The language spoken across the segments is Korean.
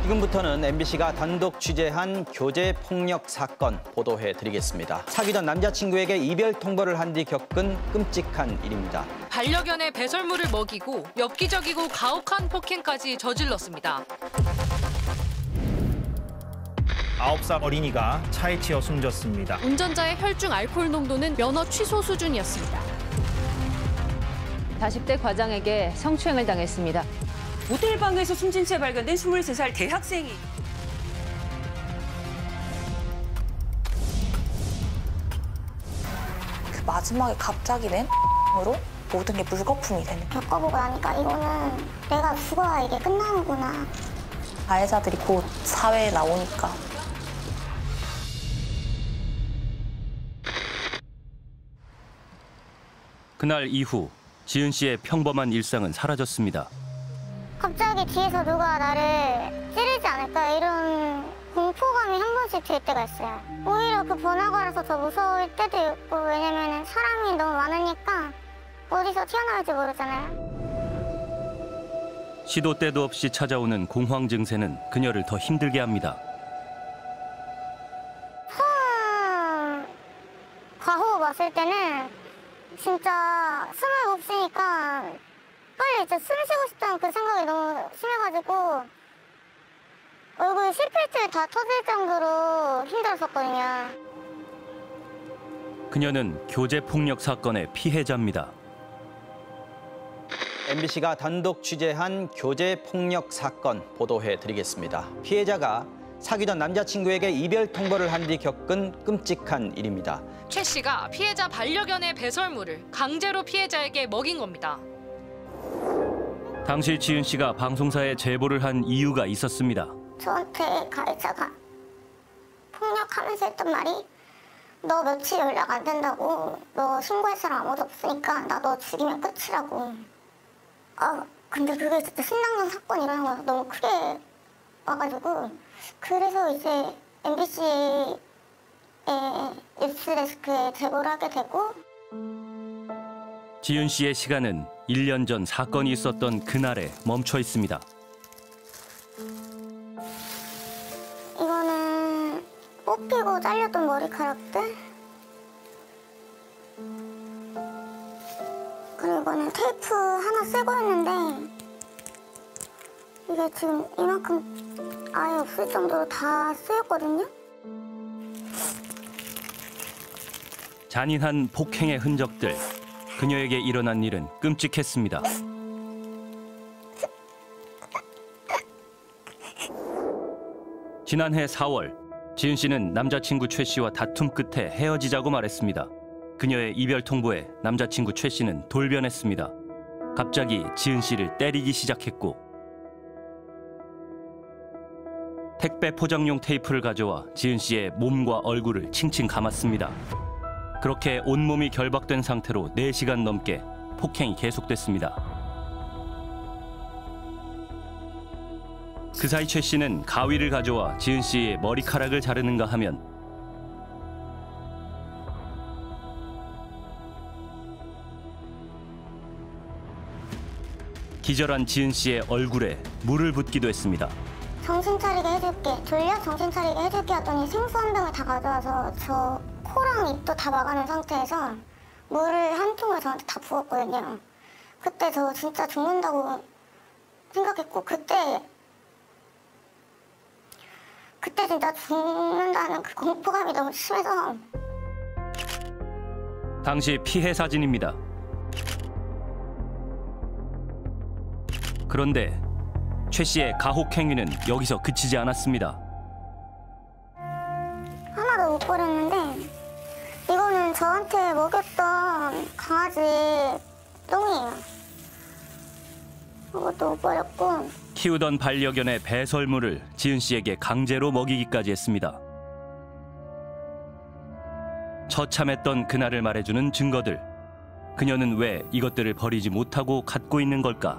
지금부터는 MBC가 단독 취재한 교제 폭력 사건 보도해드리겠습니다. 사귀던 남자친구에게 이별 통보를 한 뒤 겪은 끔찍한 일입니다. 반려견의 배설물을 먹이고 엽기적이고 가혹한 폭행까지 저질렀습니다. 9살 어린이가 차에 치여 숨졌습니다. 운전자의 혈중 알코올 농도는 면허 취소 수준이었습니다. 40대 과장에게 성추행을 당했습니다. 모텔 방에서 숨진 채 발견된 23살 대학생이. 그 마지막에 갑자기 낸 으로 모든 게 물거품이 되는. 겪어보고 나니까 이거는 내가 죽어야 이게 끝나는구나. 가해자들이 곧 사회에 나오니까. 그날 이후 지은 씨의 평범한 일상은 사라졌습니다. 갑자기 뒤에서 누가 나를 찌르지 않을까 이런 공포감이 한 번씩 들 때가 있어요. 오히려 그 번화가라서 더 무서울 때도 있고, 왜냐면 사람이 너무 많으니까 어디서 튀어나올지 모르잖아요. 시도 때도 없이 찾아오는 공황 증세는 그녀를 더 힘들게 합니다. 처음 과호 왔을 때는 진짜 숨을 못 쉬니까 빨리 진짜 숨 쉬고 싶다는 그 생각이 너무 심해가지고 얼굴 실필줄 다 터질 정도로 힘들었었거든요. 그녀는 교제 폭력 사건의 피해자입니다. MBC가 단독 취재한 교제 폭력 사건 보도해드리겠습니다. 피해자가 사귀던 남자친구에게 이별 통보를 한 뒤 겪은 끔찍한 일입니다. 최 씨가 피해자 반려견의 배설물을 강제로 피해자에게 먹인 겁니다. 당시 지은 씨가 방송사에 제보를 한 이유가 있었습니다. 저한테 가해자가 폭력하면서 했던 말이 너 며칠 연락 안 된다고, 너 신고할 사람 아무도 없으니까 나 너 죽이면 끝이라고. 아 근데 그게 진짜 신랑전 사건 일어난 거가 너무 크게 와가지고, 그래서 이제 MBC의 뉴스데스크에 제보를 하게 되고. 지은 씨의 시간은 1년 전 사건이 있었던 그날에 멈춰 있습니다. 이거는 뽑히고 잘렸던 머리카락들, 그리고 이거는 테이프 하나 쓰고 있는데 이게 지금 이만큼 아예 없을 정도로 다 쓰였거든요. 잔인한 폭행의 흔적들. 그녀에게 일어난 일은 끔찍했습니다. 지난해 4월, 지은 씨는 남자친구 최 씨와 다툼 끝에 헤어지자고 말했습니다. 그녀의 이별 통보에 남자친구 최 씨는 돌변했습니다. 갑자기 지은 씨를 때리기 시작했고, 택배 포장용 테이프를 가져와 지은 씨의 몸과 얼굴을 칭칭 감았습니다. 그렇게 온몸이 결박된 상태로 4시간 넘게 폭행이 계속됐습니다. 그 사이 최 씨는 가위를 가져와 지은 씨의 머리카락을 자르는가 하면 기절한 지은 씨의 얼굴에 물을 붓기도 했습니다. 정신 차리게 해줄게, 졸려? 정신 차리게 해줄게 하더니 생수 한 병을 다 가져와서 저 코랑 입도 다 막아놓은 상태에서 물을 한 통을 저한테 다 부었거든요. 그때 저 진짜 죽는다고 생각했고, 그때 진짜 죽는다는 그 공포감이 너무 심해서. 당시 피해 사진입니다. 그런데 최 씨의 가혹 행위는 여기서 그치지 않았습니다. 하나도 못 버렸는데 이거는 저한테 먹였던 강아지 똥이에요. 이것도 못 버렸고. 키우던 반려견의 배설물을 지은 씨에게 강제로 먹이기까지 했습니다. 처참했던 그날을 말해주는 증거들. 그녀는 왜 이것들을 버리지 못하고 갖고 있는 걸까?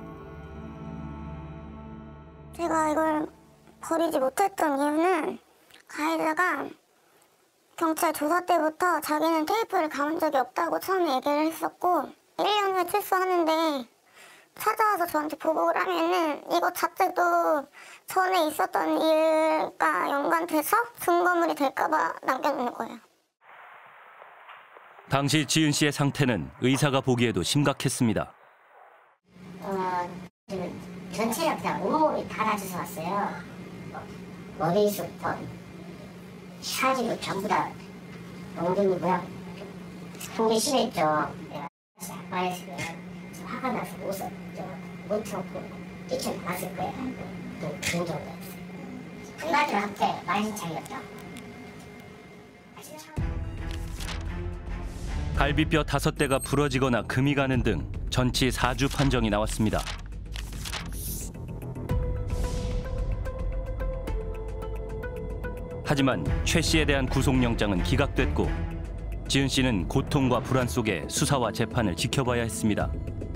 제가 이걸 버리지 못했던 이유는 가해자가 경찰 조사 때부터 자기는 테이프를 감은 적이 없다고 처음에 얘기를 했었고, 1년 후에 출소하는데 찾아와서 저한테 보복을 하면은 이거 자체도 전에 있었던 일과 연관돼서 증거물이 될까봐 남겨놓는 거예요. 당시 지은 씨의 상태는 의사가 보기에도 심각했습니다. 전체가 그냥 온몸이 달아져서 왔어요. 머리부터 사지도 전부 다 엉덩이고요. 굉장히 심했죠. 아빠에서 화가 나서 옷을 못 참고 뛰쳐나왔을 거예요. 또 그런 정도였어요. 한마디로 한때 만신창이었죠. 갈비뼈 5대가 부러지거나 금이 가는 등 전치 4주 판정이 나왔습니다. 하지만 최 씨에 대한 구속영장은 기각됐고 지은 씨는 고통과 불안 속에 수사와 재판을 지켜봐야 했습니다.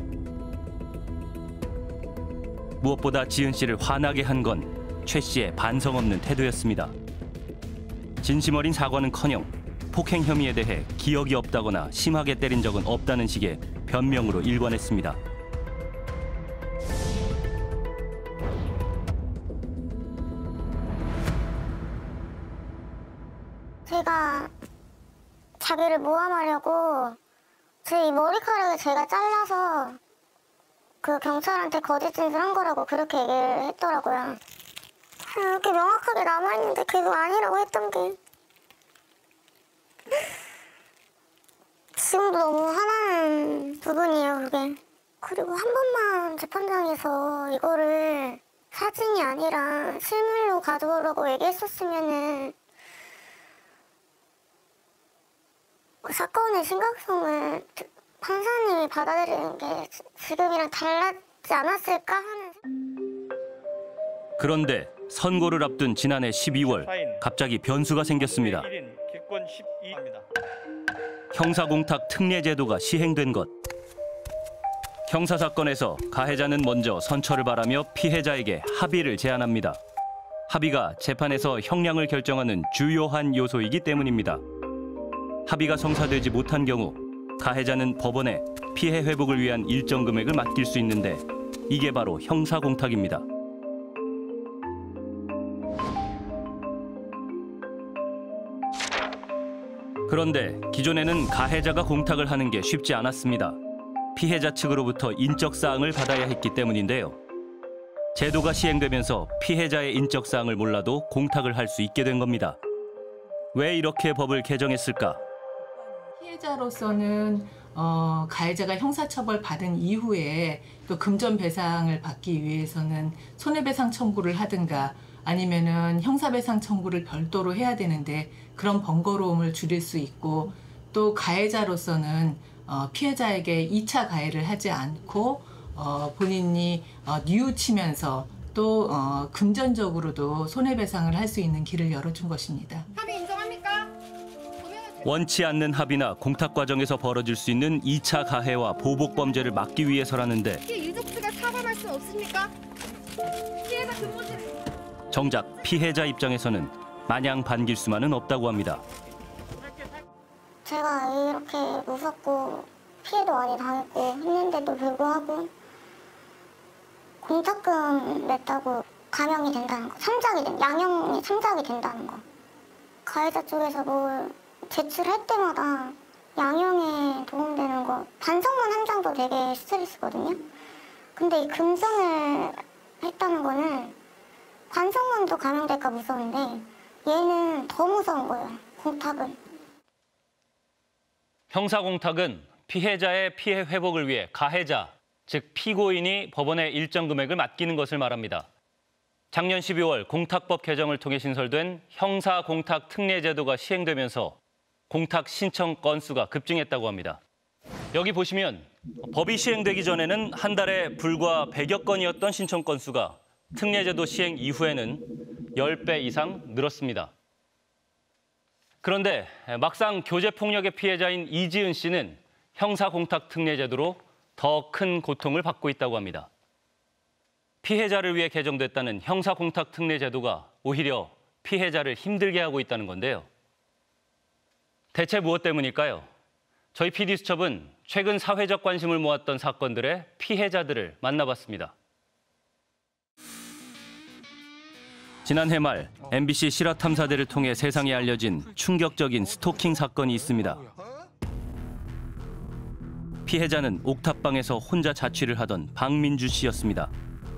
무엇보다 지은 씨를 화나게 한 건 최 씨의 반성 없는 태도였습니다. 진심 어린 사과는커녕 폭행 혐의에 대해 기억이 없다거나 심하게 때린 적은 없다는 식의 변명으로 일관했습니다. 제가 자기를 모함하려고 제 이 머리카락을 제가 잘라서 그 경찰한테 거짓 진술한 거라고 그렇게 얘기를 했더라고요. 이렇게 명확하게 남아있는데 계속 아니라고 했던 게 지금도 너무 화나는 부분이에요, 그게. 그리고 한 번만 재판장에서 이거를 사진이 아니라 실물로 가져오라고 얘기했었으면은 그 사건의 심각성을 판사님이 받아들이는 게 지금이랑 달라지지 않았을까 하는. 그런데 선고를 앞둔 지난해 12월 갑자기 변수가 생겼습니다. 형사공탁 특례제도가 시행된 것. 형사사건에서 가해자는 먼저 선처를 바라며 피해자에게 합의를 제안합니다. 합의가 재판에서 형량을 결정하는 주요한 요소이기 때문입니다. 합의가 성사되지 못한 경우 가해자는 법원에 피해 회복을 위한 일정 금액을 맡길 수 있는데 이게 바로 형사공탁입니다. 그런데 기존에는 가해자가 공탁을 하는 게 쉽지 않았습니다. 피해자 측으로부터 인적사항을 받아야 했기 때문인데요. 제도가 시행되면서 피해자의 인적사항을 몰라도 공탁을 할 수 있게 된 겁니다. 왜 이렇게 법을 개정했을까? 피해자로서는 가해자가 형사처벌 받은 이후에 또 금전배상을 받기 위해서는 손해배상 청구를 하든가 아니면은 형사배상 청구를 별도로 해야 되는데 그런 번거로움을 줄일 수 있고 또 가해자로서는 피해자에게 2차 가해를 하지 않고 본인이 뉘우치면서 또 금전적으로도 손해배상을 할 수 있는 길을 열어준 것입니다. 합의 인정합니까? 원치 않는 합의나 공탁 과정에서 벌어질 수 있는 2차 가해와 보복 범죄를 막기 위해서라는데 유족수가 사과할 수 없습니까? 피해자 근무실. 정작 피해자 입장에서는 마냥 반길 수만은 없다고 합니다. 제가 이렇게 무섭고 피해도 많이 당했고 했는데도 불구하고 공탁금 냈다고 감형이 된다는 거, 양형이 참작이 된다는 거. 가해자 쪽에서 뭘 제출할 때마다 양형에 도움되는 거, 반성문 한 장도 되게 스트레스거든요. 근데 이 금전을 했다는 거는 반성문도 감형될까 무서운데 얘는 더 무서운 거예요, 공탁은. 형사공탁은 피해자의 피해 회복을 위해 가해자, 즉 피고인이 법원에 일정 금액을 맡기는 것을 말합니다. 작년 12월 공탁법 개정을 통해 신설된 형사공탁 특례제도가 시행되면서 공탁 신청 건수가 급증했다고 합니다. 여기 보시면 법이 시행되기 전에는 한 달에 불과 100여 건이었던 신청 건수가 특례제도 시행 이후에는 10배 이상 늘었습니다. 그런데 막상 교제폭력의 피해자인 이지은 씨는 형사공탁 특례제도로 더 큰 고통을 받고 있다고 합니다. 피해자를 위해 개정됐다는 형사공탁 특례제도가 오히려 피해자를 힘들게 하고 있다는 건데요. 대체 무엇 때문일까요? 저희 PD수첩은 최근 사회적 관심을 모았던 사건들의 피해자들을 만나봤습니다. 지난해 말 MBC 실화탐사대를 통해 세상에 알려진 충격적인 스토킹 사건이 있습니다. 피해자는 옥탑방에서 혼자 자취를 하던 박민주 씨였습니다.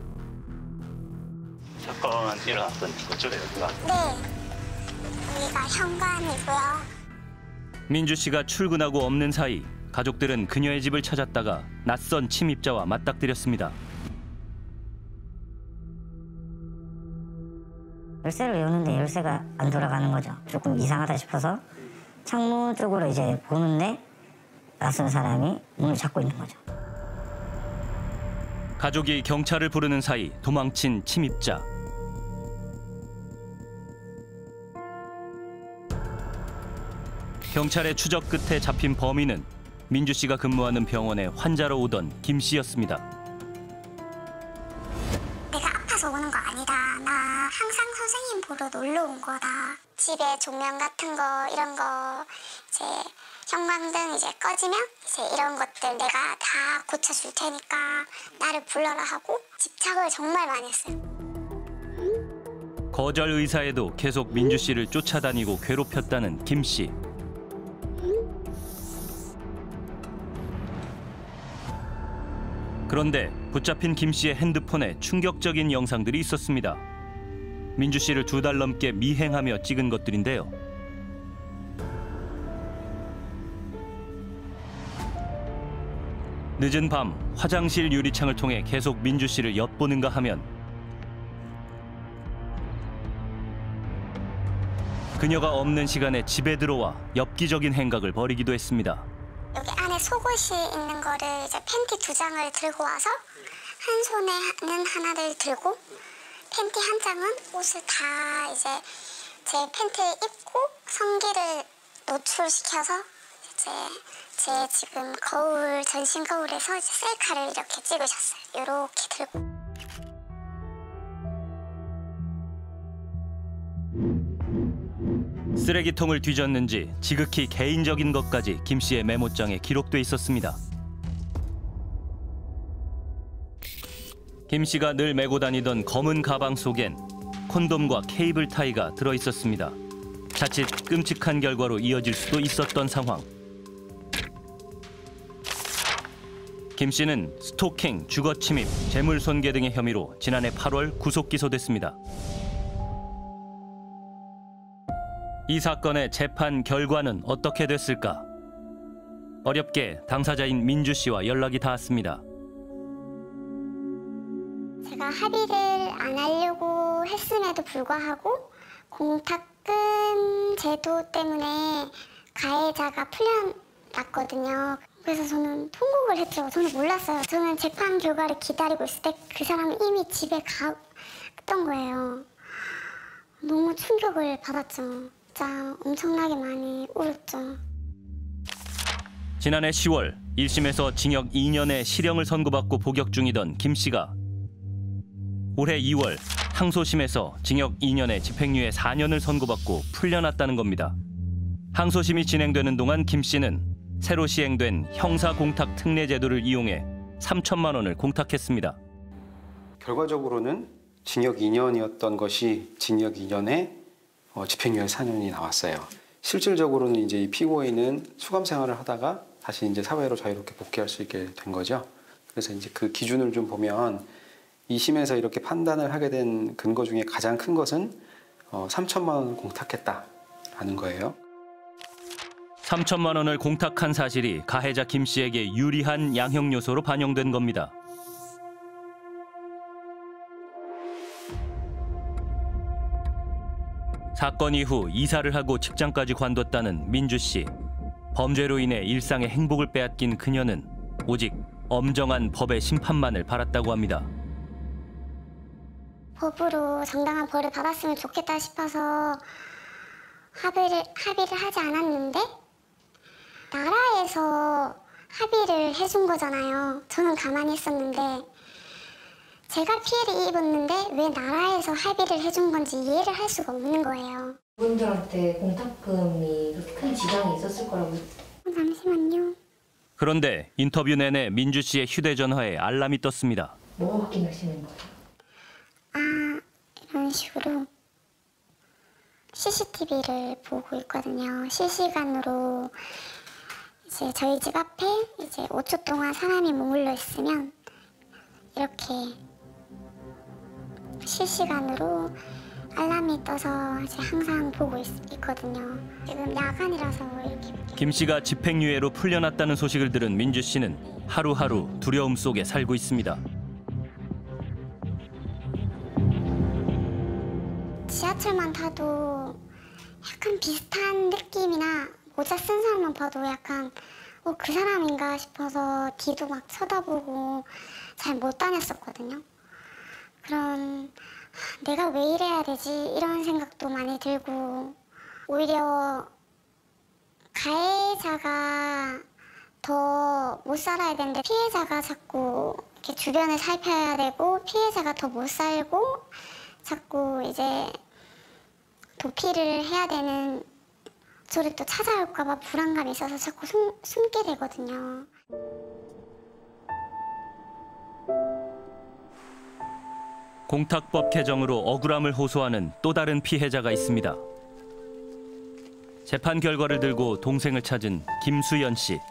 사건 일어났던 거죠, 여기가? 네, 여기가 현관이고요. 민주 씨가 출근하고 없는 사이 가족들은 그녀의 집을 찾았다가 낯선 침입자와 맞닥뜨렸습니다. 열쇠를 여는데 열쇠가 안 돌아가는 거죠. 조금 이상하다 싶어서 창문 쪽으로 이제 보는데 낯선 사람이 문을 잡고 있는 거죠. 가족이 경찰을 부르는 사이 도망친 침입자. 경찰의 추적 끝에 잡힌 범인은 민주 씨가 근무하는 병원에 환자로 오던 김 씨였습니다. 내가 아파서 오는 거 아니다. 나 항상 선생님 보러 놀러 온 거다. 집에 조명 같은 거 이런 거 이제 형광등 이제 꺼지면 이제 이런 것들 내가 다 고쳐줄 테니까 나를 불러라 하고 집착을 정말 많이 했어요. 거절 의사에도 계속 민주 씨를 쫓아다니고 괴롭혔다는 김 씨. 그런데 붙잡힌 김 씨의 핸드폰에 충격적인 영상들이 있었습니다. 민주 씨를 2달 넘게 미행하며 찍은 것들인데요. 늦은 밤 화장실 유리창을 통해 계속 민주 씨를 엿보는가 하면 그녀가 없는 시간에 집에 들어와 엽기적인 행각을 벌이기도 했습니다. 여기 안에 속옷이 있는 거를 이제 팬티 2장을 들고 와서 한 손에는 하나를 들고 팬티 한 장은 옷을 다 이제 제 팬티를 입고 성기를 노출시켜서 이제 제 지금 거울 전신 거울에서 이제 셀카를 이렇게 찍으셨어요. 이렇게 들고. 쓰레기통을 뒤졌는지 지극히 개인적인 것까지 김 씨의 메모장에 기록돼 있었습니다. 김 씨가 늘 메고 다니던 검은 가방 속엔 콘돔과 케이블 타이가 들어 있었습니다. 자칫 끔찍한 결과로 이어질 수도 있었던 상황. 김 씨는 스토킹, 주거침입, 재물손괴 등의 혐의로 지난해 8월 구속 기소됐습니다. 이 사건의 재판 결과는 어떻게 됐을까? 어렵게 당사자인 민주 씨와 연락이 닿았습니다. 제가 합의를 안 하려고 했음에도 불구하고 공탁금 제도 때문에 가해자가 풀려났거든요. 그래서 저는 통곡을 했죠. 저는 몰랐어요. 저는 재판 결과를 기다리고 있을 때 그 사람은 이미 집에 갔던 거예요. 너무 충격을 받았죠. 진짜 엄청나게 많이 울었죠. 지난해 10월 1심에서 징역 2년의 실형을 선고받고 복역 중이던 김 씨가 올해 2월 항소심에서 징역 2년에 집행유예 4년을 선고받고 풀려났다는 겁니다. 항소심이 진행되는 동안 김 씨는 새로 시행된 형사공탁 특례 제도를 이용해 3천만 원을 공탁했습니다. 결과적으로는 징역 2년이었던 것이 징역 2년에 집행유예 4년이 나왔어요. 실질적으로는 이제 이 피고인은 수감 생활을 하다가 다시 이제 사회로 자유롭게 복귀할 수 있게 된 거죠. 그래서 이제 그 기준을 좀 보면 2심에서 이렇게 판단을 하게 된 근거 중에 가장 큰 것은 3천만 원을 공탁했다라는 거예요. 3천만 원을 공탁한 사실이 가해자 김 씨에게 유리한 양형 요소로 반영된 겁니다. 사건 이후 이사를 하고 직장까지 관뒀다는 민주 씨. 범죄로 인해 일상의 행복을 빼앗긴 그녀는 오직 엄정한 법의 심판만을 바랐다고 합니다. 법으로 정당한 벌을 받았으면 좋겠다 싶어서 합의를 하지 않았는데 나라에서 합의를 해준 거잖아요. 저는 가만히 있었는데 제가 피해를 입었는데 왜 나라에서 합의를 해준 건지 이해를 할 수가 없는 거예요. 그분들한테 공탁금이 그렇게 큰 지장이 있었을 거라고. 잠시만요. 그런데 인터뷰 내내 민주 씨의 휴대전화에 알람이 떴습니다. 뭐 확인하시는 거예요? 이런 식으로 CCTV를 보고 있거든요. 실시간으로 이제 저희 집 앞에 이제 5초 동안 사람이 머물러 있으면 이렇게 실시간으로 알람이 떠서 이제 항상 보고 있거든요. 지금 야간이라서 이렇게. 김 씨가 집행유예로 풀려났다는 소식을 들은 민주 씨는 하루하루 두려움 속에 살고 있습니다. 지하철만 타도 약간 비슷한 느낌이나 모자 쓴 사람만 봐도 약간 그 사람인가 싶어서 뒤도 막 쳐다보고 잘 못 다녔었거든요. 그런 내가 왜 이래야 되지 이런 생각도 많이 들고 오히려 가해자가 더 못 살아야 되는데 피해자가 자꾸 이렇게 주변을 살펴야 되고 피해자가 더 못 살고 자꾸 이제 도피를 해야 되는 저를 또 찾아올까 봐 불안감이 있어서 자꾸 숨게 되거든요. 공탁법 개정으로 억울함을 호소하는 또 다른 피해자가 있습니다. 재판 결과를 들고 동생을 찾은 김수연 씨.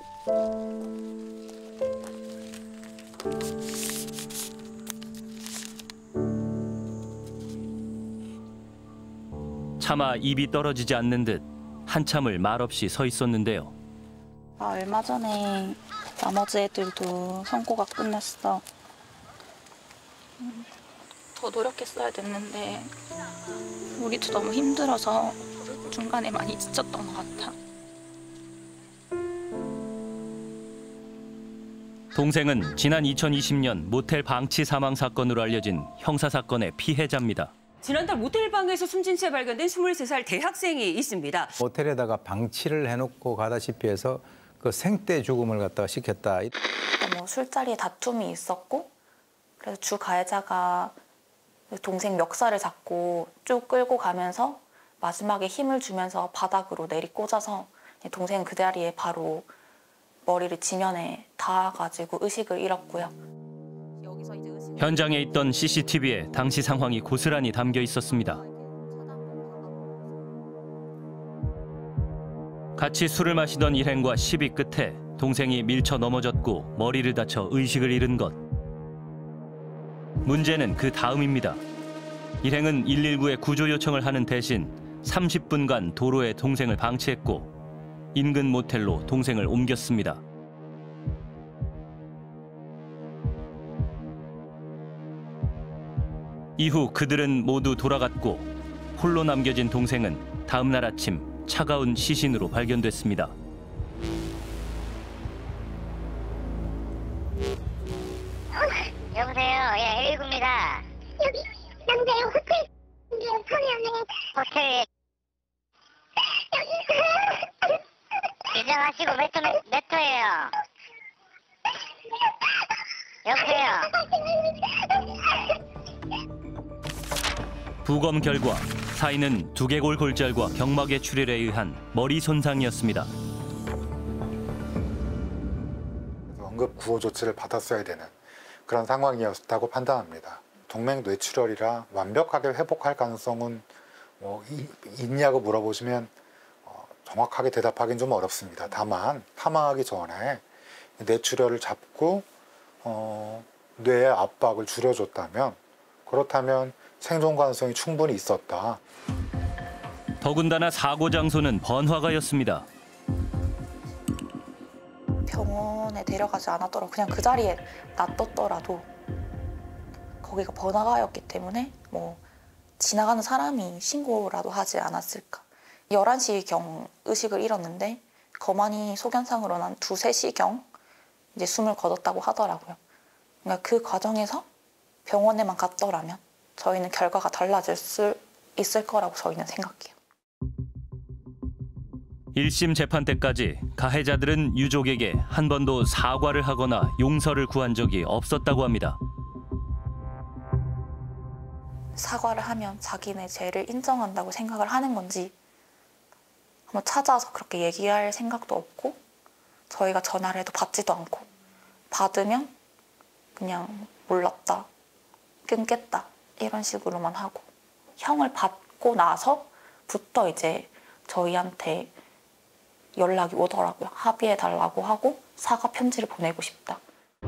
차마 입이 떨어지지 않는 듯 한참을 말없이 서 있었는데요. 얼마 전에 나머지 애들도 선고가 끝났어. 더 노력했어야 됐는데 우리도 너무 힘들어서 중간에 많이 지쳤던 것 같아. 동생은 지난 2020년 모텔 방치 사망 사건으로 알려진 형사사건의 피해자입니다. 지난달 모텔 방에서 숨진 채 발견된 23살 대학생이 있습니다. 모텔에다가 방치를 해놓고 가다시피 해서 그 생떼 죽음을 갖다가 시켰다. 술자리에 다툼이 있었고 그래서 주 가해자가 동생 멱살을 잡고 쭉 끌고 가면서 마지막에 힘을 주면서 바닥으로 내리꽂아서 동생은 그 자리에 바로 머리를 지면에 닿아가지고 의식을 잃었고요. 현장에 있던 CCTV에 당시 상황이 고스란히 담겨 있었습니다. 같이 술을 마시던 일행과 시비 끝에 동생이 밀쳐 넘어졌고 머리를 다쳐 의식을 잃은 것. 문제는 그 다음입니다. 일행은 119에 구조 요청을 하는 대신 30분간 도로에 동생을 방치했고 인근 모텔로 동생을 옮겼습니다. 이후 그들은 모두 돌아갔고 홀로 남겨진 동생은 다음 날 아침 차가운 시신으로 발견됐습니다. 여보세요? 예, 119입니다. 여기 남자의 호텔 호텔 인정하시고 몇 호예요? 여보세요? 부검 결과 사인은 두개골 골절과 경막의 출혈에 의한 머리 손상이었습니다. 응급 구호 조치를 받았어야 되는 그런 상황이었다고 판단합니다. 동맥 뇌출혈이라 완벽하게 회복할 가능성은 있냐고 물어보시면 정확하게 대답하기는 좀 어렵습니다. 다만 사망하기 전에 뇌출혈을 잡고 뇌의 압박을 줄여줬다면 그렇다면 생존 가능성이 충분히 있었다. 더군다나 사고 장소는 번화가였습니다. 병원에 데려가지 않았더라도 그냥 그 자리에 놔뒀더라도 거기가 번화가였기 때문에 지나가는 사람이 신고라도 하지 않았을까. 11시경 의식을 잃었는데 거만이 소견상으로는 한 2, 3시경 이제 숨을 거뒀다고 하더라고요. 그러니까 그 과정에서 병원에만 갔더라면 저희는 결과가 달라질 수 있을 거라고 저희는 생각해요. 1심 재판 때까지 가해자들은 유족에게 한 번도 사과를 하거나 용서를 구한 적이 없었다고 합니다. 사과를 하면 자기네 죄를 인정한다고 생각을 하는 건지 한번 찾아서 그렇게 얘기할 생각도 없고 저희가 전화를 해도 받지도 않고 받으면 그냥 몰랐다, 끊겠다 이런 식으로만 하고 형을 받고 나서부터 이제 저희한테 연락이 오더라고요. 합의해달라고 하고 사과 편지를 보내고 싶다.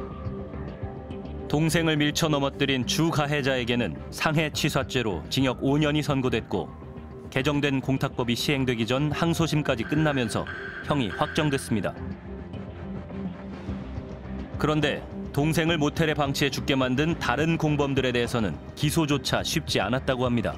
동생을 밀쳐 넘어뜨린 주 가해자에게는 상해 취사죄로 징역 5년이 선고됐고 개정된 공탁법이 시행되기 전 항소심까지 끝나면서 형이 확정됐습니다. 그런데 동생을 모텔에 방치해 죽게 만든 다른 공범들에 대해서는 기소조차 쉽지 않았다고 합니다.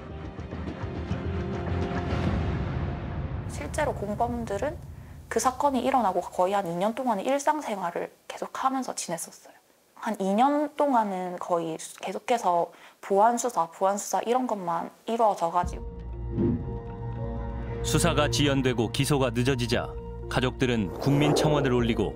실제로 공범들은 그 사건이 일어나고 거의 한 2년 동안은 일상생활을 계속하면서 지냈었어요. 한 2년 동안은 거의 계속해서 보안수사 이런 것만 이루어져가지고. 수사가 지연되고 기소가 늦어지자 가족들은 국민청원을 올리고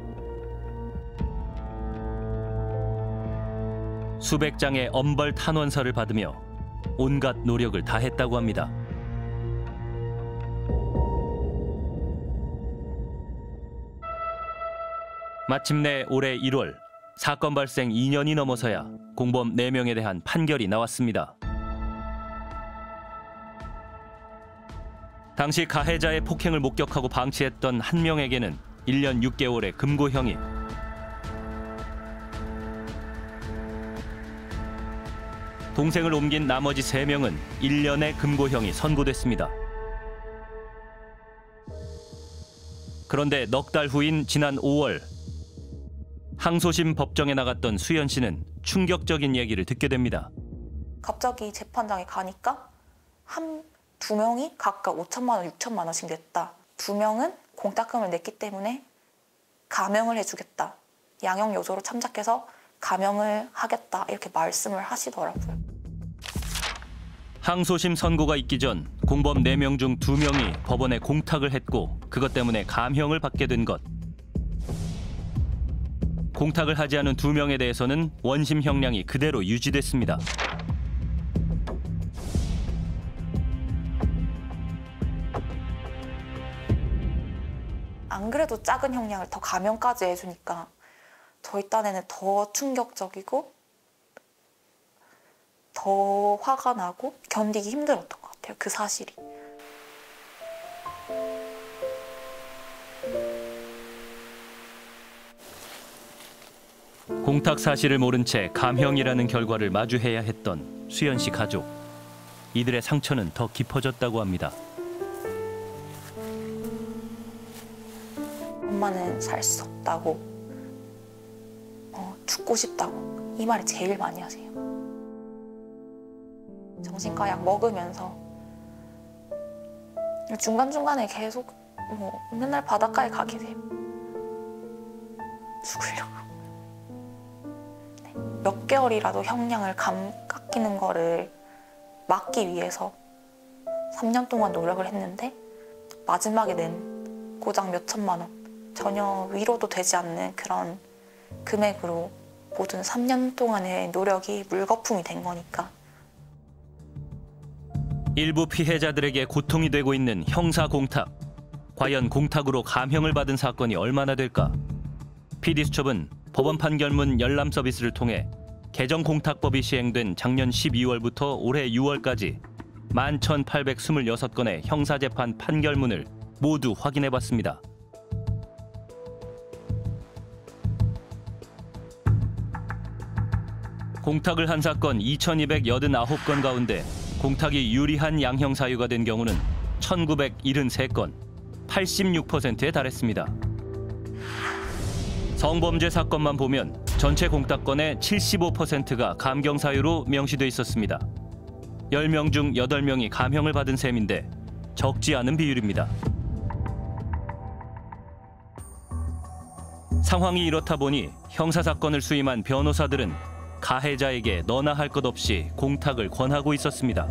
수백 장의 엄벌 탄원서를 받으며 온갖 노력을 다했다고 합니다. 마침내 올해 1월 사건 발생 2년이 넘어서야 공범 4명에 대한 판결이 나왔습니다. 당시 가해자의 폭행을 목격하고 방치했던 한 명에게는 1년 6개월의 금고형이, 동생을 옮긴 나머지 3명은 1년의 금고형이 선고됐습니다. 그런데 넉 달 후인 지난 5월 항소심 법정에 나갔던 수연 씨는 충격적인 얘기를 듣게 됩니다. 갑자기 재판장에 가니까 두 명이 각각 5천만 원, 6천만 원씩 냈다. 2명은 공탁금을 냈기 때문에 감형을 해주겠다. 양형 요소로 참작해서 감형을 하겠다. 이렇게 말씀을 하시더라고요. 항소심 선고가 있기 전 공범 4명 중 2명이 법원에 공탁을 했고 그것 때문에 감형을 받게 된 것. 공탁을 하지 않은 2명에 대해서는 원심 형량이 그대로 유지됐습니다. 안 그래도 작은 형량을 더 감형까지 해주니까 저희 딴에는 더 충격적이고 더 화가 나고 견디기 힘들었던 것 같아요. 그 사실이. 공탁 사실을 모른 채 감형이라는 결과를 마주해야 했던 수연 씨 가족. 이들의 상처는 더 깊어졌다고 합니다. 엄마는 살 수 없다고, 죽고 싶다고 이 말을 제일 많이 하세요. 정신과 약 먹으면서 중간중간에 계속 맨날 바닷가에 가 계세요. 죽으려고. 네. 몇 개월이라도 형량을 깎이는 거를 막기 위해서 3년 동안 노력을 했는데 마지막에 낸 고작 몇 천만 원, 전혀 위로도 되지 않는 그런 금액으로 모든 3년 동안의 노력이 물거품이 된 거니까. 일부 피해자들에게 고통이 되고 있는 형사 공탁. 과연 공탁으로 감형을 받은 사건이 얼마나 될까? PD수첩은 법원 판결문 열람 서비스를 통해 개정 공탁법이 시행된 작년 12월부터 올해 6월까지 11,826건의 형사재판 판결문을 모두 확인해봤습니다. 공탁을 한 사건 2,289건 가운데 공탁이 유리한 양형 사유가 된 경우는 1,973건, 86%에 달했습니다. 성범죄 사건만 보면 전체 공탁건의 75%가 감경 사유로 명시돼 있었습니다. 10명 중 8명이 감형을 받은 셈인데 적지 않은 비율입니다. 상황이 이렇다 보니 형사사건을 수임한 변호사들은 가해자에게 너나 할 것 없이 공탁을 권하고 있었습니다.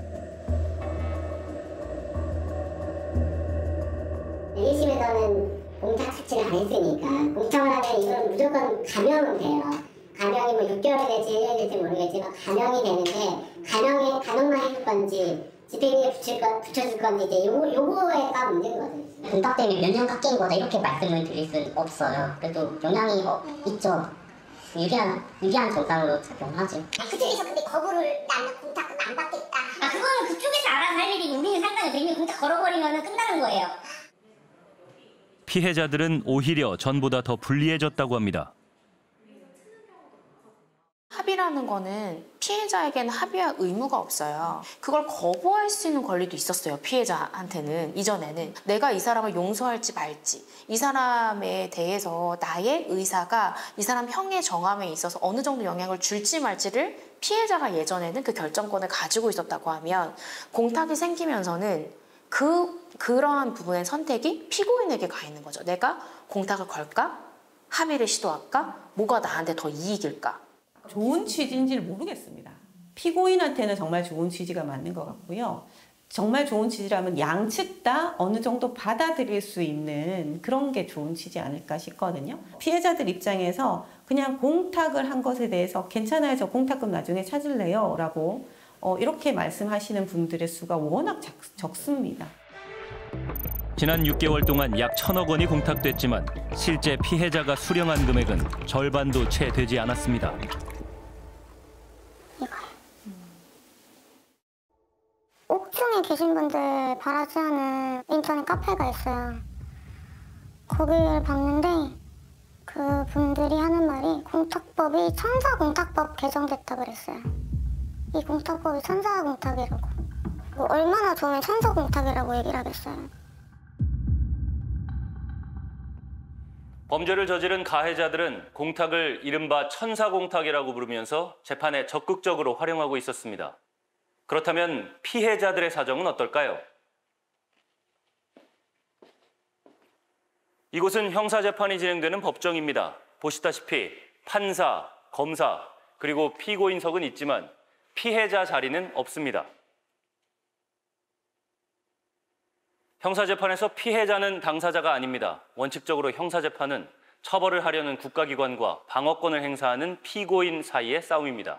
1심에서는 공탁 수치를 안 했으니까 공탁을 하면 이건 무조건 감형은 돼요. 감형이 뭐 6개월이 될지 1년이 될지 모르겠지만 감형이 되는데 감형만 해도 건지 집행유예 붙여줄 건지 이제 요거가 문제인 것 같아요. 공탁 때문에 몇 년 깎인 거다 이렇게 말씀을 드릴 수는 없어요. 그래도 영향이 있죠. 유리한 정당으로 작용하죠. 그쪽에서 근데 거부를 나는 공탁은 안 받겠다. 그거는 그쪽에서 알아서 할 일이고 우리는 상관이 되면 공탁 걸어버리면 끝나는 거예요. 피해자들은 오히려 전보다 더 불리해졌다고 합니다. 합의라는 거는 피해자에게는 합의할 의무가 없어요. 그걸 거부할 수 있는 권리도 있었어요. 피해자한테는 이전에는 내가 이 사람을 용서할지 말지 이 사람에 대해서 나의 의사가 이 사람 형의 정함에 있어서 어느 정도 영향을 줄지 말지를 피해자가 예전에는 그 결정권을 가지고 있었다고 하면 공탁이 생기면서는 그러한 부분의 선택이 피고인에게 가 있는 거죠. 내가 공탁을 걸까? 합의를 시도할까? 뭐가 나한테 더 이익일까? 좋은 취지인지를 모르겠습니다. 피고인한테는 정말 좋은 취지가 맞는 것 같고요. 정말 좋은 취지라면 양측 다 어느 정도 받아들일 수 있는 그런 게 좋은 취지 아닐까 싶거든요. 피해자들 입장에서 그냥 공탁을 한 것에 대해서 괜찮아요. 저 공탁금 나중에 찾을래요. 라고 이렇게 말씀하시는 분들의 수가 워낙 적습니다. 지난 6개월 동안 약 1,000억 원이 공탁됐지만 실제 피해자가 수령한 금액은 절반도 채 되지 않았습니다. 옥중에 계신 분들 바라지 않은 인터넷 카페가 있어요. 거기를 봤는데 그 분들이 하는 말이 공탁법이 천사공탁법 개정됐다 그랬어요. 이 공탁법이 천사공탁이라고. 뭐 얼마나 좋으면 천사공탁이라고 얘기를 하겠어요. 범죄를 저지른 가해자들은 공탁을 이른바 천사공탁이라고 부르면서 재판에 적극적으로 활용하고 있었습니다. 그렇다면 피해자들의 사정은 어떨까요? 이곳은 형사재판이 진행되는 법정입니다. 보시다시피 판사, 검사, 그리고 피고인석은 있지만 피해자 자리는 없습니다. 형사재판에서 피해자는 당사자가 아닙니다. 원칙적으로 형사재판은 처벌을 하려는 국가기관과 방어권을 행사하는 피고인 사이의 싸움입니다.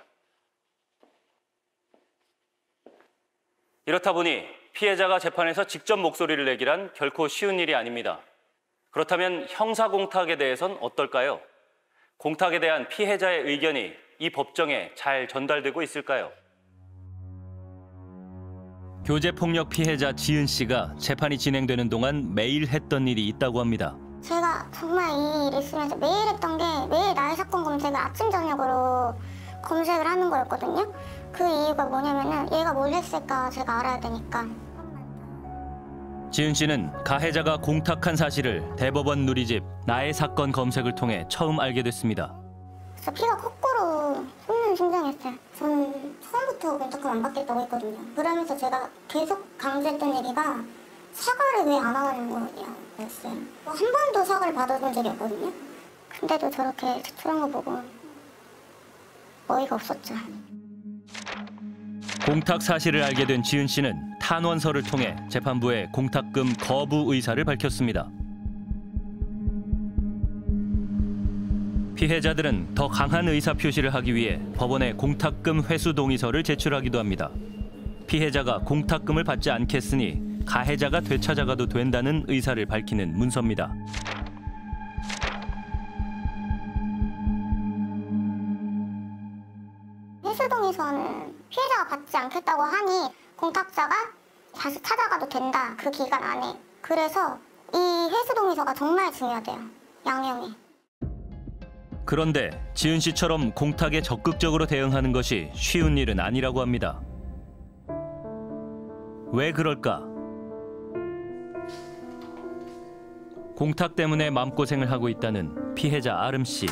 이렇다 보니 피해자가 재판에서 직접 목소리를 내기란 결코 쉬운 일이 아닙니다. 그렇다면 형사공탁에 대해선 어떨까요? 공탁에 대한 피해자의 의견이 이 법정에 잘 전달되고 있을까요? 교제폭력 피해자 지은 씨가 재판이 진행되는 동안 매일 했던 일이 있다고 합니다. 제가 정말 이 일 있으면서 매일 했던 게 매일 나의 사건 검색을 아침 저녁으로 검색을 하는 거였거든요. 그 이유가 뭐냐면은 얘가 뭘 했을까 제가 알아야 되니까. 지은 씨는 가해자가 공탁한 사실을 대법원 누리집 나의 사건 검색을 통해 처음 알게 됐습니다. 진짜 피가 거꾸로 솟는 심정이었어요. 저는 처음부터 공탁금 안 받겠다고 했거든요. 그러면서 제가 계속 강조했던 얘기가 사과를 왜 안 하는 거였어요. 한 번도 사과를 받아본 적이 없거든요. 근데도 저렇게 제출한 거 보고 어이가 없었죠. 공탁 사실을 알게 된 지은 씨는 탄원서를 통해 재판부에 공탁금 거부 의사를 밝혔습니다. 피해자들은 더 강한 의사표시를 하기 위해 법원에 공탁금 회수 동의서를 제출하기도 합니다. 피해자가 공탁금을 받지 않겠으니 가해자가 되찾아가도 된다는 의사를 밝히는 문서입니다. 회수 동의서는 피해자가 받지 않겠다고 하니 공탁자가 다시 찾아가도 된다, 그 기간 안에. 그래서 이 회수 동의서가 정말 중요하대요, 양형이. 그런데 지은 씨처럼 공탁에 적극적으로 대응하는 것이 쉬운 일은 아니라고 합니다. 왜 그럴까? 공탁 때문에 마음고생을 하고 있다는 피해자 아름 씨.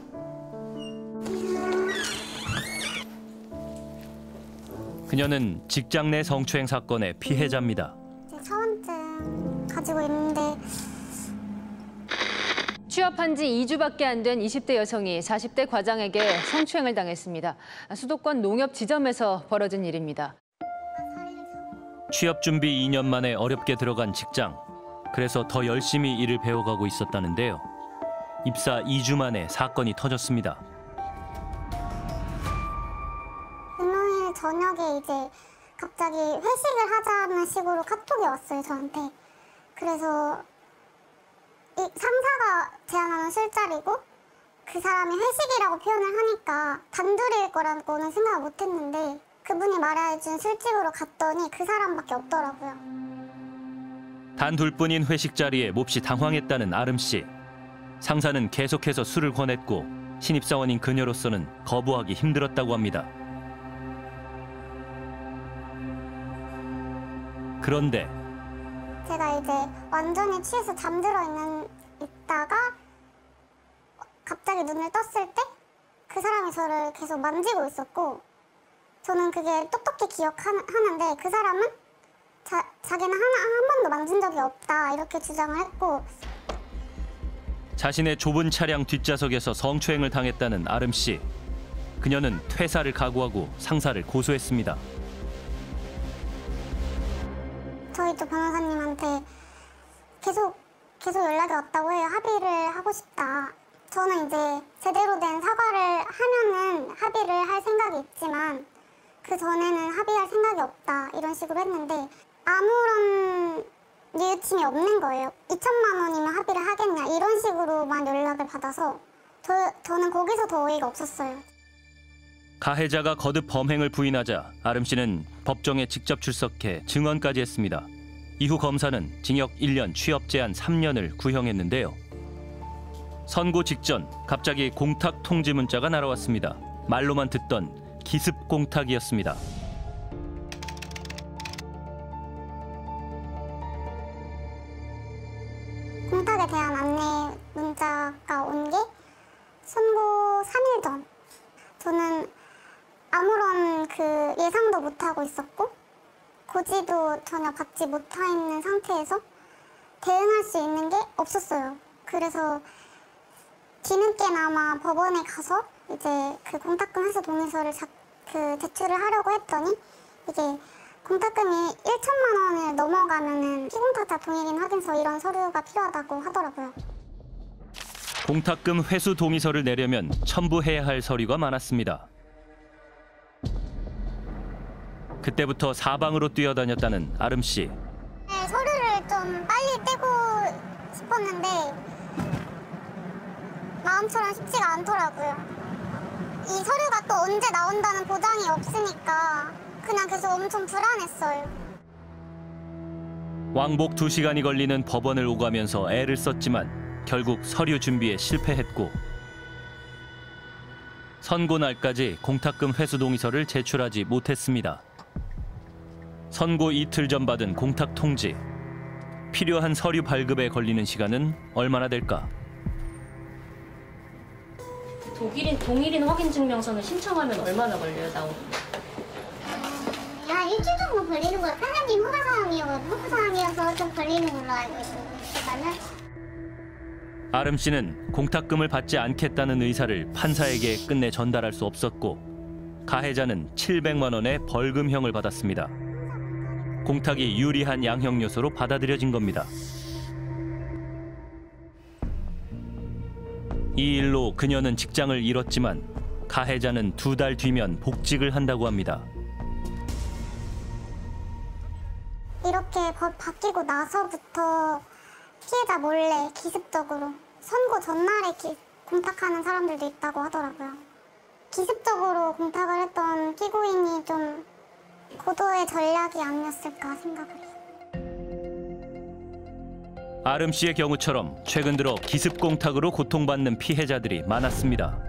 그녀는 직장 내 성추행 사건의 피해자입니다. 사원증 가지고 있는데 취업한 지 2주밖에 안 된 20대 여성이 40대 과장에게 성추행을 당했습니다. 수도권 농협 지점에서 벌어진 일입니다. 취업 준비 2년 만에 어렵게 들어간 직장. 그래서 더 열심히 일을 배워가고 있었다는데요. 입사 2주 만에 사건이 터졌습니다. 금요일 저녁에 이제 갑자기 회식을 하자는 식으로 카톡이 왔어요, 저한테. 그래서 이 상사가 제안하는 술자리고 그 사람이 회식이라고 표현을 하니까 단둘이일 거라고는 생각을 못 했는데 그분이 말해준 술집으로 갔더니 그 사람밖에 없더라고요. 단 둘뿐인 회식 자리에 몹시 당황했다는 아름 씨. 상사는 계속해서 술을 권했고 신입사원인 그녀로서는 거부하기 힘들었다고 합니다. 그런데 제가 이제 완전히 취해서 잠들어 있다가 갑자기 눈을 떴을 때 그 사람이 저를 계속 만지고 있었고 저는 그게 똑똑히 기억하는데 그 사람은 자기는 한 번도 만진 적이 없다 이렇게 주장을 했고 자신의 좁은 차량 뒷좌석에서 성추행을 당했다는 아름 씨. 그녀는 퇴사를 각오하고 상사를 고소했습니다. 저희도 변호사님한테 계속 연락이 왔다고 해요. 합의를 하고 싶다. 저는 이제 제대로 된 사과를 하면은 합의를 할 생각이 있지만 그 전에는 합의할 생각이 없다 이런 식으로 했는데 아무런 뉘우침이 없는 거예요. 2천만 원이면 합의를 하겠냐 이런 식으로만 연락을 받아서 저는 거기서 더 어이가 없었어요. 가해자가 거듭 범행을 부인하자 아름 씨는 법정에 직접 출석해 증언까지 했습니다. 이후 검사는 징역 1년, 취업 제한 3년을 구형했는데요. 선고 직전 갑자기 공탁 통지 문자가 날아왔습니다. 말로만 듣던 기습 공탁이었습니다. 공탁에 대한 안내 문자가 온 게 선고 3일 전. 저는 아무런 그 예상도 못하고 있었고 고지도 전혀 받지 못하 있는 상태에서 대응할 수 있는 게 없었어요. 그래서 뒤늦게나마 법원에 가서 이제 그 공탁금 회수 동의서를 제출을 하려고 했더니 이게 공탁금이 1천만 원을 넘어가면은 피공탁자 동의인 확인서 이런 서류가 필요하다고 하더라고요. 공탁금 회수 동의서를 내려면 첨부해야 할 서류가 많았습니다. 그때부터 사방으로 뛰어다녔다는 아름 씨. 네, 서류를 좀 빨리 떼고 싶었는데 마음처럼 쉽지가 않더라고요. 이 서류가 또 언제 나온다는 보장이 없으니까 그냥 계속 엄청 불안했어요. 왕복 2시간이 걸리는 법원을 오가면서 애를 썼지만 결국 서류 준비에 실패했고 선고 날까지 공탁금 회수 동의서를 제출하지 못했습니다. 선고 이틀 전 받은 공탁 통지. 필요한 서류 발급에 걸리는 시간은 얼마나 될까? 동일인 확인증명서는 신청하면 얼마나 걸려요, 나오는? 한 일주일 정도 걸리는 거예요. 사장님 허가사항이어서 좀 걸리는 걸로 알고 있어요. 아름 씨는 공탁금을 받지 않겠다는 의사를 판사에게 끝내 전달할 수 없었고 가해자는 700만 원의 벌금형을 받았습니다. 공탁이 유리한 양형 요소로 받아들여진 겁니다. 이 일로 그녀는 직장을 잃었지만 가해자는 2달 뒤면 복직을 한다고 합니다. 이렇게 법 바뀌고 나서부터 피해자 몰래 기습적으로 선고 전날에 공탁하는 사람들도 있다고 하더라고요. 기습적으로 공탁을 했던 피고인이 좀 고도의 전략이 아니었을까 생각을 해요. 아름 씨의 경우처럼 최근 들어 기습 공탁으로 고통받는 피해자들이 많았습니다.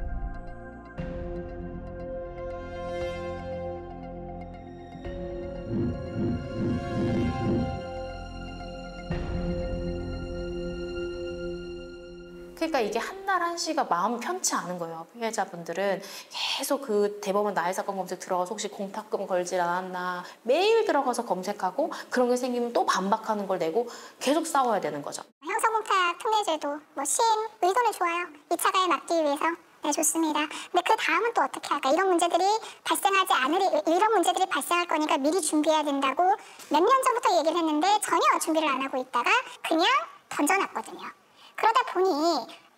그러니까 이게 한날 한시가 마음이 편치 않은 거예요. 피해자분들은 계속 그 대법원 나해사건 검색 들어가서 혹시 공탁금 걸질 않았나 매일 들어가서 검색하고 그런 게 생기면 또 반박하는 걸 내고 계속 싸워야 되는 거죠. 형사공탁 특례제도 시행 의도는 좋아요. 2차 가해 막기 위해서 좋습니다. 근데 그 다음은 또 어떻게 할까? 이런 문제들이 발생할 거니까 미리 준비해야 된다고 몇 년 전부터 얘기를 했는데 전혀 준비를 안 하고 있다가 그냥 던져놨거든요. 그러다 보니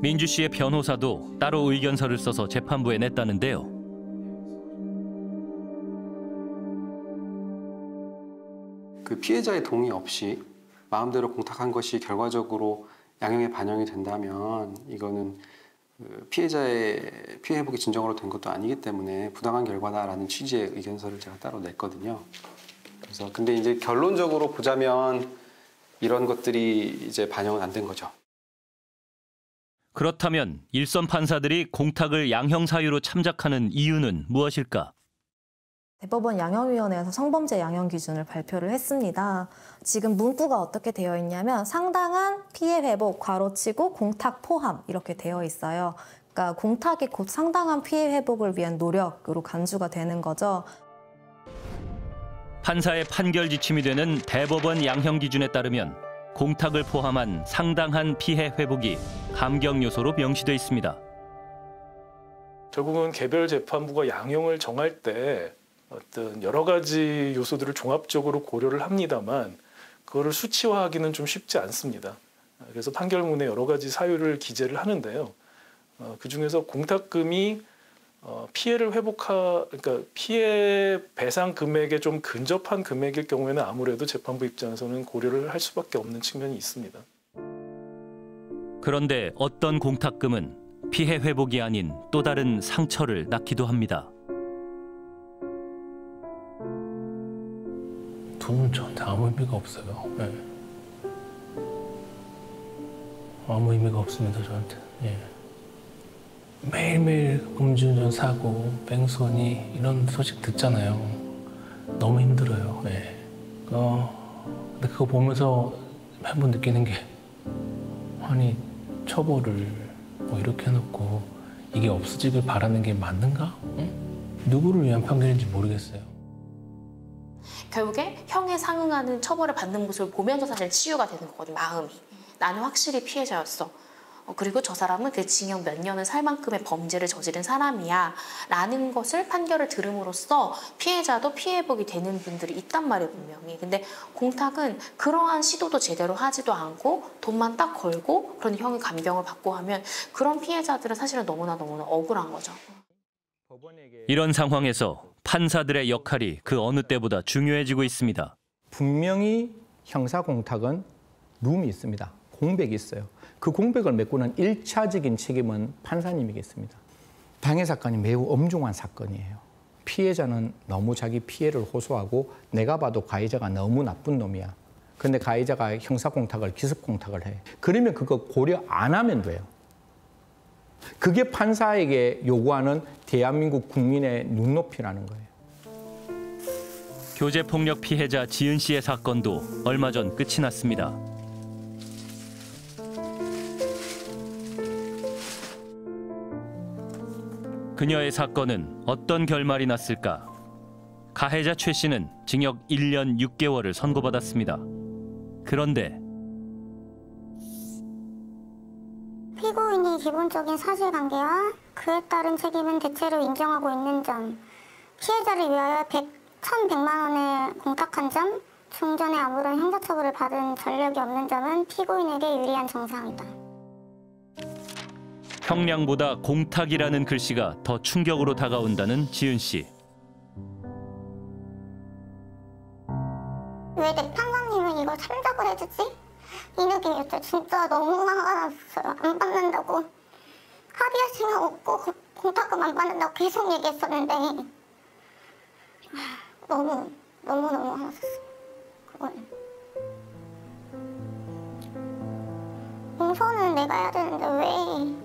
민주 씨의 변호사도 따로 의견서를 써서 재판부에 냈다는데요. 그 피해자의 동의 없이 마음대로 공탁한 것이 결과적으로 양형에 반영이 된다면 이거는 피해자의 피해 회복이 진정으로 된 것도 아니기 때문에 부당한 결과다라는 취지의 의견서를 제가 따로 냈거든요. 그래서 근데 이제 결론적으로 보자면 이런 것들이 이제 반영은 안 된 거죠. 그렇다면 일선 판사들이 공탁을 양형 사유로 참작하는 이유는 무엇일까? 대법원 양형위원회에서 성범죄 양형 기준을 발표를 했습니다. 지금 문구가 어떻게 되어 있냐면 상당한 피해 회복, 괄호치고 공탁 포함 이렇게 되어 있어요. 그러니까 공탁이 곧 상당한 피해 회복을 위한 노력으로 간주가 되는 거죠. 판사의 판결 지침이 되는 대법원 양형 기준에 따르면 공탁을 포함한 상당한 피해 회복이 감경 요소로 명시돼 있습니다. 결국은 개별 재판부가 양형을 정할 때 어떤 여러 가지 요소들을 종합적으로 고려를 합니다만 그거를 수치화하기는 좀 쉽지 않습니다. 그래서 판결문에 여러 가지 사유를 기재를 하는데요. 그중에서 공탁금이 피해를 그러니까 피해 배상 금액에 좀 근접한 금액일 경우에는 아무래도 재판부 입장에서는 고려를 할 수밖에 없는 측면이 있습니다. 그런데 어떤 공탁금은 피해 회복이 아닌 또 다른 상처를 낳기도 합니다. 돈은 저한테 아무 의미가 없어요. 네. 아무 의미가 없습니다, 저한테. 예. 매일매일 음주운전 사고, 뺑소니 이런 소식 듣잖아요. 너무 힘들어요. 예. 근데 그거 보면서 매번 느끼는 게 아니 처벌을 뭐 이렇게 해놓고 이게 없어지길 바라는 게 맞는가? 응? 누구를 위한 판결인지 모르겠어요. 결국에 형에 상응하는 처벌을 받는 모습을 보면서 사실 치유가 되는 거거든요. 마음이. 나는 확실히 피해자였어. 그리고 저 사람은 그 징역 몇 년을 살 만큼의 범죄를 저지른 사람이야 라는 것을 판결을 들음으로써 피해자도 피해 회복이 되는 분들이 있단 말이에요, 분명히. 근데 공탁은 그러한 시도도 제대로 하지도 않고 돈만 딱 걸고 그런 형의 감경을 받고 하면 그런 피해자들은 사실은 너무나 억울한 거죠. 이런 상황에서 판사들의 역할이 그 어느 때보다 중요해지고 있습니다. 분명히 형사공탁은 룸이 있습니다. 공백이 있어요. 그 공백을 메꾸는 1차적인 책임은 판사님이겠습니다. 방해 사건이 매우 엄중한 사건이에요. 피해자는 너무 자기 피해를 호소하고 내가 봐도 가해자가 너무 나쁜 놈이야. 근데 가해자가 형사공탁을 기습공탁을 해. 그러면 그거 고려 안 하면 돼요. 그게 판사에게 요구하는 대한민국 국민의 눈높이라는 거예요. 교제폭력 피해자 지은 씨의 사건도 얼마 전 끝이 났습니다. 그녀의 사건은 어떤 결말이 났을까? 가해자 최 씨는 징역 1년 6개월을 선고받았습니다. 그런데 피고인이 기본적인 사실관계와 그에 따른 책임은 대체로 인정하고 있는 점, 피해자를 위하여 1,100만 원을 공탁한 점, 중전에 아무런 형사처벌을 받은 전력이 없는 점은 피고인에게 유리한 정상이다. 형량보다 공탁이라는 글씨가 더 충격으로 다가온다는 지은 씨. 왜 내 판사님은 이걸 참작을 해주지? 이 느낌이었죠. 진짜 너무 화가 났어요. 안 받는다고. 합의할 생각 없고 공탁금 안 받는다고 계속 얘기했었는데 너무 화났었어요. 그거는. 공소는 내가 해야 되는데 왜?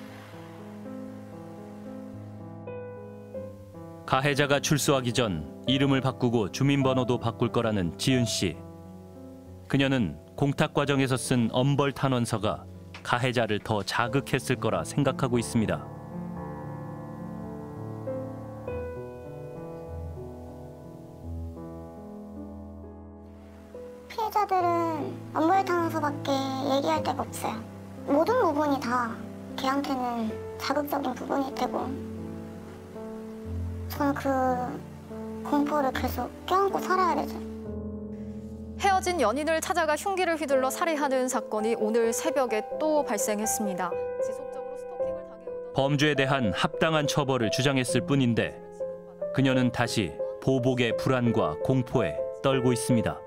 가해자가 출소하기 전 이름을 바꾸고 주민번호도 바꿀 거라는 지은 씨. 그녀는 공탁 과정에서 쓴 엄벌 탄원서가 가해자를 더 자극했을 거라 생각하고 있습니다. 피해자들은 엄벌 탄원서밖에 얘기할 데가 없어요. 모든 부분이 다 걔한테는 자극적인 부분일 테고 저는 그 공포를 계속 껴안고 살아야 되죠. 헤어진 연인을 찾아가 흉기를 휘둘러 살해하는 사건이 오늘 새벽에 또 발생했습니다. 범죄에 대한 합당한 처벌을 주장했을 뿐인데 그녀는 다시 보복의 불안과 공포에 떨고 있습니다.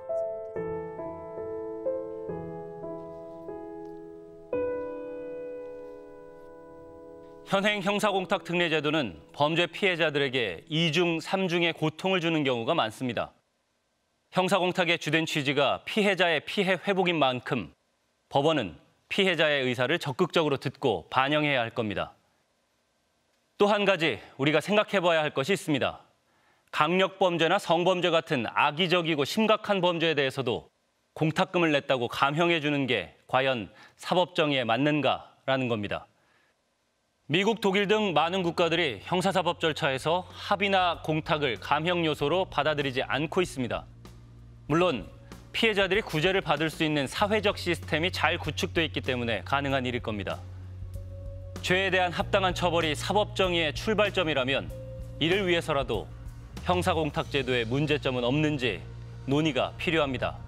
현행 형사공탁 특례제도는 범죄 피해자들에게 2중, 3중의 고통을 주는 경우가 많습니다. 형사공탁의 주된 취지가 피해자의 피해 회복인 만큼 법원은 피해자의 의사를 적극적으로 듣고 반영해야 할 겁니다. 또 한 가지 우리가 생각해봐야 할 것이 있습니다. 강력범죄나 성범죄 같은 악의적이고 심각한 범죄에 대해서도 공탁금을 냈다고 감형해 주는 게 과연 사법정의에 맞는가라는 겁니다. 미국, 독일 등 많은 국가들이 형사사법 절차에서 합의나 공탁을 감형 요소로 받아들이지 않고 있습니다. 물론 피해자들이 구제를 받을 수 있는 사회적 시스템이 잘 구축돼 있기 때문에 가능한 일일 겁니다. 죄에 대한 합당한 처벌이 사법정의의 출발점이라면 이를 위해서라도 형사공탁제도에 문제점은 없는지 논의가 필요합니다.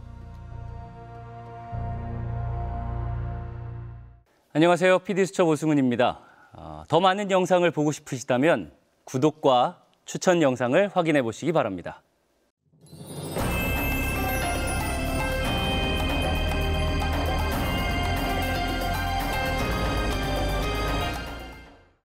안녕하세요. PD수첩 오승훈입니다. 더 많은 영상을 보고 싶으시다면 구독과 추천 영상을 확인해 보시기 바랍니다.